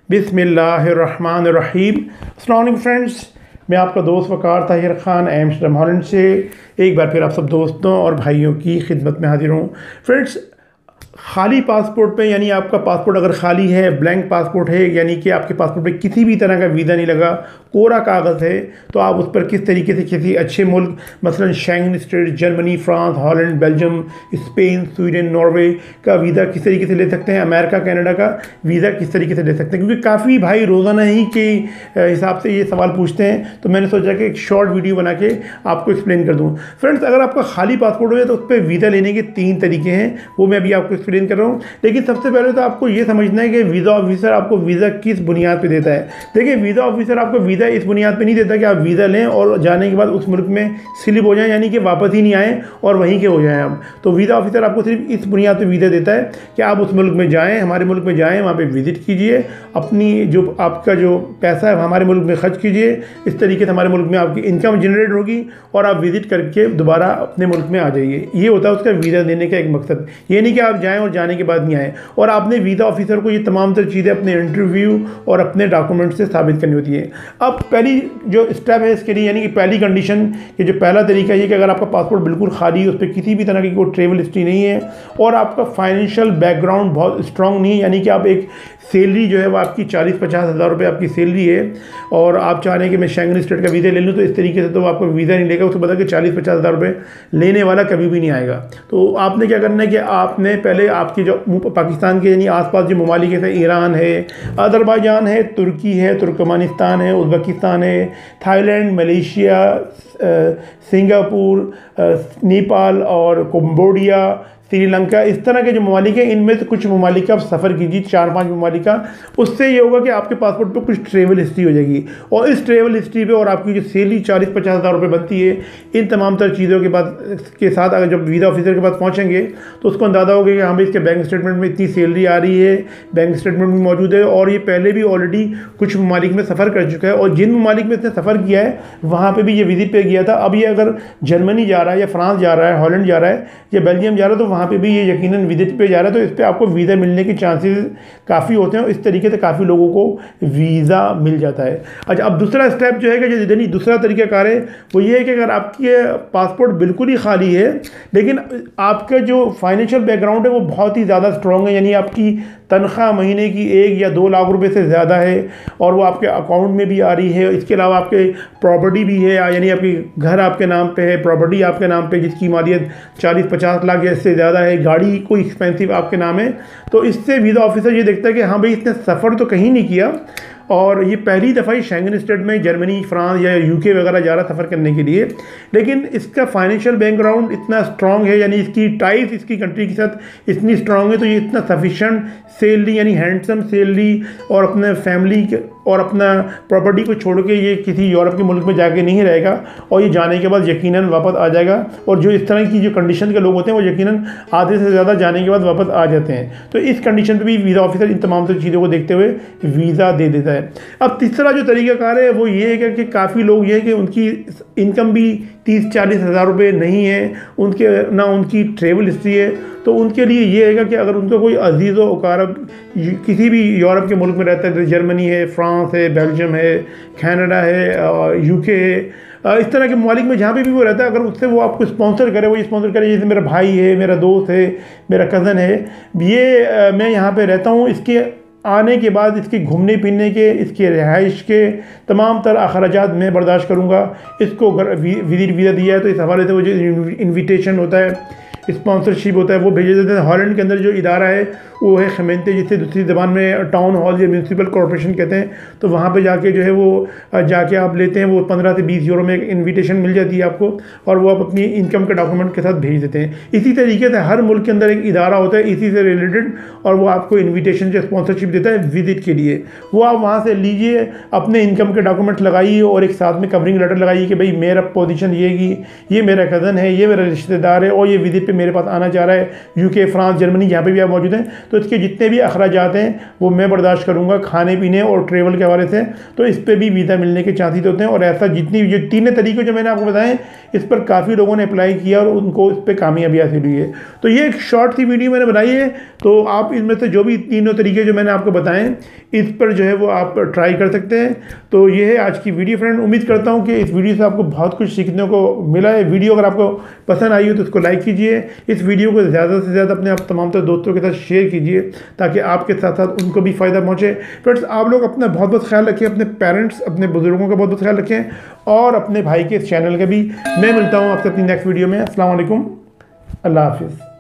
बिस्मिल्लाहिर्रहमानिर्रहीम। अस्सलाम वालेकुम फ्रेंड्स, मैं आपका दोस्त वकार ताहिर ख़ान एम्स्टर्डम हॉलैंड से एक बार फिर आप सब दोस्तों और भाइयों की खिदमत में हाजिर हूँ। फ्रेंड्स, खाली पासपोर्ट पे यानी आपका पासपोर्ट अगर खाली है, ब्लैंक पासपोर्ट है, यानी कि आपके पासपोर्ट पे किसी भी तरह का वीज़ा नहीं लगा, कोरा कागज़ है, तो आप उस पर किस तरीके से किसी अच्छे मुल्क मसलन Schengen state, Germany, France, Holland, Belgium, Spain, Sweden, Norway का वीज़ा किस तरीके से ले सकते हैं, अमेरिका, कनाडा का वीज़ा किस तरीके से ले सकते हैं। क्योंकि काफ़ी भाई रोज़ाना ही के हिसाब से ये सवाल पूछते हैं, तो मैंने सोचा कि एक शॉर्ट वीडियो बना के आपको एक्सप्लेन कर दूँ। फ्रेंड्स, अगर आपका खाली पासपोर्ट हो तो उस पर वीज़ा लेने के 3 तरीके हैं, वो मैं अभी आपको एक्सप्लेन कर रहा हूँ। लेकिन सबसे पहले तो आपको ये समझना है कि वीज़ा ऑफिसर आपको वीज़ा किस बुनियाद पे देता है। देखिए, वीज़ा ऑफिसर आपको वीज़ा इस बुनियाद पे नहीं देता कि आप वीज़ा लें और जाने के बाद उस मुल्क में स्लिप हो जाएं, यानी कि वापस ही नहीं आएँ और वहीं के हो जाएं आप। तो वीज़ा ऑफिसर आपको सिर्फ इस बुनियाद पर वीज़ा देता है कि आप उस मुल्क में जाएँ, हमारे मुल्क में जाएँ, वहाँ पर विज़िट कीजिए, अपनी जो आपका जो पैसा है हमारे मुल्क में खर्च कीजिए। इस तरीके से हमारे मुल्क में आपकी इनकम जनरेट होगी और आप विज़िट करके दोबारा अपने मुल्क में आ जाइए। ये होता है उसका वीज़ा देने का एक मकसद। ये नहीं कि आप जाएँ और जाने के बाद नहीं आए। और आपने वीज़ा ऑफिसर को ये तमाम तर चीज़ें अपने इंटरव्यू और अपने डॉक्यूमेंट से साबित करनी होती है। अब पहली जो स्टेप है इसके लिए, यानी कि पहली कंडीशन, कि जो पहला तरीका ये कि अगर आपका पासपोर्ट बिल्कुल खाली है, उस पर किसी भी तरह की कोई ट्रेवल हिस्ट्री नहीं है और आपका फाइनेंशियल बैकग्राउंड बहुत स्ट्रॉन्ग नहीं है, यानी कि आप एक सैलरी जो है वो आपकी 40-50 हज़ार रुपये आपकी सैलरी है और आप चाह रहे हैं कि मैं शेंगन स्टेट का वीज़ा ले लूँ, तो इस तरीके से तो आपको वीज़ा नहीं लेगा। उसको पता कि 40-50 हज़ार रुपये लेने वाला कभी भी नहीं आएगा। तो आपने क्या करना है कि आपने पहले आपकी जो पाकिस्तान के यानी आसपास जो ममालिक है, ईरान है, अज़रबैजान है, तुर्की है, तुर्कमेनिस्तान है, उज़्बेकिस्तान है, थाईलैंड, मलेशिया, सिंगापुर, नेपाल और कंबोडिया, श्रीलंका, इस तरह के जो ममालिक हैं, इनमें से कुछ ममालिक का आप सफ़र कीजिए, 4-5 ममालिक का। उससे ये होगा कि आपके पासपोर्ट पे कुछ ट्रेवल हिस्ट्री हो जाएगी और इस ट्रेवल हिस्ट्री पे और आपकी जो सैलरी 40-50 हज़ार रुपये बनती है, इन तमाम तर चीज़ों के साथ अगर जब वीज़ा ऑफिसर के पास पहुँचेंगे तो उसको अंदाज़ा होगा कि हाँ भाई इसके बैंक स्टेटमेंट में इतनी सैलरी आ रही है, बैंक स्टेटमेंट में मौजूद है और ये पहले भी ऑलरेडी कुछ ममालिक में सफ़र कर चुका है और जिन ममालिक में इसने सफ़र किया है वहाँ पर भी ये विजिट पे गया था। अब ये अगर जर्मनी जा रहा है या फ्रांस जा रहा है, हॉलैंड जा रहा है या बेल्जियम जा रहा है, तो वहाँ पर भी ये यकीनन विजिट पे जा रहा है, तो इस पर आपको वीज़ा मिलने के चांसेस काफ़ी होते हैं और इस तरीके से काफ़ी लोगों को वीज़ा मिल जाता है। अच्छा, अब दूसरा स्टेप जो है कि यानी दूसरा तरीक़ाकार है वो ये है कि अगर आपके पासपोर्ट बिल्कुल ही खाली है लेकिन आपका जो फाइनेंशियल बैकग्राउंड है वो बहुत ही ज़्यादा स्ट्रॉन्ग है, यानी आपकी तनख्वाह महीने की 1 या 2 लाख रुपए से ज़्यादा है और वो आपके अकाउंट में भी आ रही है, इसके अलावा आपके प्रॉपर्टी भी है, यानी आपकी घर आपके नाम पे है, प्रॉपर्टी आपके नाम पे जिसकी मालियत 40-50 लाख या इससे ज़्यादा है, गाड़ी कोई एक्सपेंसिव आपके नाम है, तो इससे वीज़ा ऑफिसर ये देखता है कि हाँ भाई इसने सफ़र तो कहीं नहीं किया और ये पहली दफ़ा ही शेंगन स्टेट में जर्मनी, फ्रांस या यूके वगैरह जा रहा सफ़र करने के लिए, लेकिन इसका फाइनेंशियल बैकग्राउंड इतना स्ट्रॉन्ग है, यानी इसकी टाइज इसकी कंट्री के साथ इतनी स्ट्रॉन्ग है, तो ये इतना सफिशेंट सैलरी यानी हैंडसम सैलरी और अपने फैमिली और अपना प्रॉपर्टी को छोड़ के ये किसी यूरोप के मुल्क में जाके नहीं रहेगा और ये जाने के बाद यकीनन वापस आ जाएगा। और जो इस तरह की जो कंडीशन के लोग होते हैं वो यकीनन आधे से ज़्यादा जाने के बाद वापस आ जाते हैं। तो इस कंडीशन पे भी वीज़ा ऑफिसर इन तमाम चीज़ों को देखते हुए वीज़ा दे देता है। अब तीसरा जो तरीक़ाकार है वो ये है कि काफ़ी लोग ये है कि उनकी इनकम भी 30-40 हज़ार रुपये नहीं है, उनके ना उनकी ट्रेवल हिस्ट्री है, तो उनके लिए ये है कि अगर उनका कोई अजीज़ व अकारब किसी भी यूरोप के मुल्क में रहता है, जर्मनी है, फ्रांस है, बेल्जियम है, कनाडा है, यूके है, इस तरह के ममालिक में जहाँ पे भी वो रहता है, अगर उससे वो आपको स्पॉन्सर करे, वो स्पॉन्सर करे, जैसे मेरा भाई है, मेरा दोस्त है, मेरा कज़न है, ये मैं यहाँ पे रहता हूँ, इसके आने के बाद इसके घूमने फिरने के, इसके रिहाइश के तमाम तर अखराजात मैं बर्दाश्त करूँगा। इसको विजिट वीज़ा दिया है तो इस हवाले से वो जो इन्विटेशन होता है, स्पॉन्सरशिप होता है, वो भेजे देते हैं। हॉलैंड के अंदर जो इदारा है वो है खमेंते, जिसे दूसरी ज़बान में टाउन हॉल या म्यूनसिपल कॉर्पोरेशन कहते हैं, तो वहाँ पे जाके जो है वो जाके आप लेते हैं, वो 15 से 20 यूरो में एक इन्विटेशन मिल जाती है आपको और वो आप अपनी इनकम के डॉक्यूमेंट के साथ भेज देते हैं। इसी तरीके से हर मुल्क के अंदर एक इदारा होता है इसी से रिलेटेड और वो आपको इन्विटेशन या स्पॉन्सरशिप देता है विजिट के लिए। वो आप वहाँ से लीजिए, अपने इनकम के डॉक्यूमेंट लगाइए और एक साथ में कवरिंग लेटर लगाइए कि भाई मेरा पोजीशन ये कि ये मेरा कज़न है, ये मेरा रिश्तेदार है और ये विजिट पे मेरे पास आना चाह रहा है, यूके, फ्रांस, जर्मनी, जहाँ पे भी आप मौजूद हैं, तो इसके जितने भी अखराजात हैं वो मैं बर्दाश्त करूँगा खाने पीने और ट्रेवल के हवाले से। तो इस पर भी वीज़ा मिलने के चांसेस होते हैं। और ऐसा जितनी जो 3 तरीके जो मैंने आपको बताएं, इस पर काफ़ी लोगों ने अप्लाई किया और उनको इस पर कामयाबी हासिल हुई है। तो ये एक शॉर्ट सी वीडियो मैंने बनाई है, तो आप इनमें से जो भी 3 तरीके जो मैंने आपको बताएं, इस पर जो है वो आप ट्राई कर सकते हैं। तो ये है आज की वीडियो फ्रेंड। उम्मीद करता हूँ कि इस वीडियो से आपको बहुत कुछ सीखने को मिला है। वीडियो अगर आपको पसंद आई हो तो इसको लाइक कीजिए। इस वीडियो को ज़्यादा से ज़्यादा अपने आप तमाम दोस्तों के साथ शेयर कीजिए ताकि आपके साथ साथ उनको भी फ़ायदा पहुँचे। फ्रेंड्स, आप लोग अपना बहुत बहुत ख्याल रखें, अपने पेरेंट्स, अपने बुजुर्गों का बहुत बहुत ख्याल रखें और अपने भाई के इस चैनल का भी। मैं मिलता हूँ आपसे अपनी नेक्स्ट वीडियो में। अस्सलाम वालेकुम, अल्लाह हाफिज़।